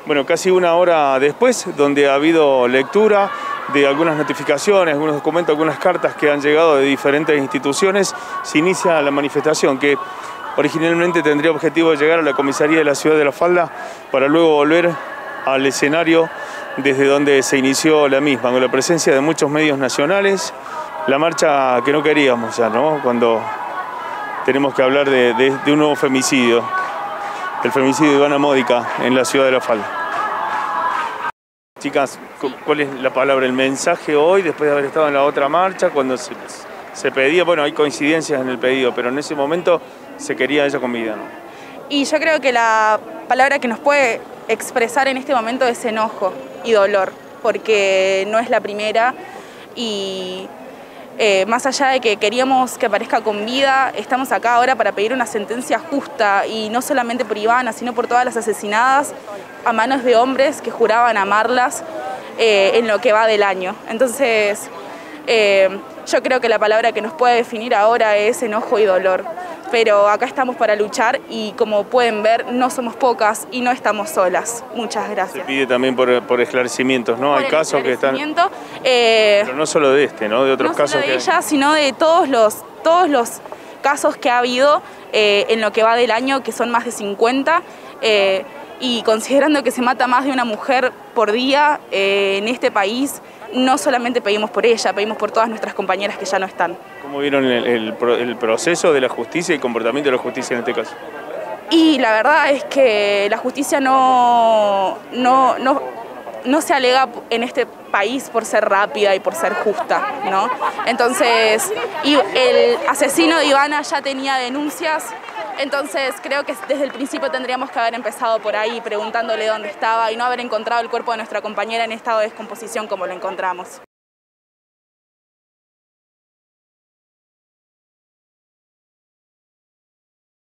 Bueno, casi una hora después, donde ha habido lectura de algunas notificaciones, algunos documentos, algunas cartas que han llegado de diferentes instituciones, se inicia la manifestación que originalmente tendría objetivo de llegar a la comisaría de la ciudad de La Falda para luego volver al escenario desde donde se inició la misma, con la presencia de muchos medios nacionales, la marcha que no queríamos ya, ¿no? Cuando tenemos que hablar de un nuevo femicidio, el femicidio de Ivana Módica en la ciudad de La Falda. Chicas, ¿cuál es la palabra, el mensaje hoy, después de haber estado en la otra marcha, cuando se pedía, bueno, hay coincidencias en el pedido, pero en ese momento se quería ella con vida, ¿no? Y yo creo que la palabra que nos puede expresar en este momento es enojo y dolor, porque no es la primera y más allá de que queríamos que aparezca con vida, estamos acá ahora para pedir una sentencia justa y no solamente por Ivana, sino por todas las asesinadas a manos de hombres que juraban amarlas en lo que va del año. Entonces, yo creo que la palabra que nos puede definir ahora es enojo y dolor. Pero acá estamos para luchar y como pueden ver no somos pocas y no estamos solas. Muchas gracias. Se pide también por esclarecimientos, ¿no? Hay casos que están... Pero no solo de este, ¿no? De otros casos. No solo de ella, sino de todos los casos que ha habido en lo que va del año, que son más de 50. Y considerando que se mata más de una mujer por día en este país, no solamente pedimos por ella, pedimos por todas nuestras compañeras que ya no están. ¿Cómo vieron el proceso de la justicia y el comportamiento de la justicia en este caso? Y la verdad es que la justicia no se alega en este país por ser rápida y por ser justa, ¿no? Entonces, el asesino de Ivana ya tenía denuncias, entonces creo que desde el principio tendríamos que haber empezado por ahí preguntándole dónde estaba y no haber encontrado el cuerpo de nuestra compañera en estado de descomposición como lo encontramos.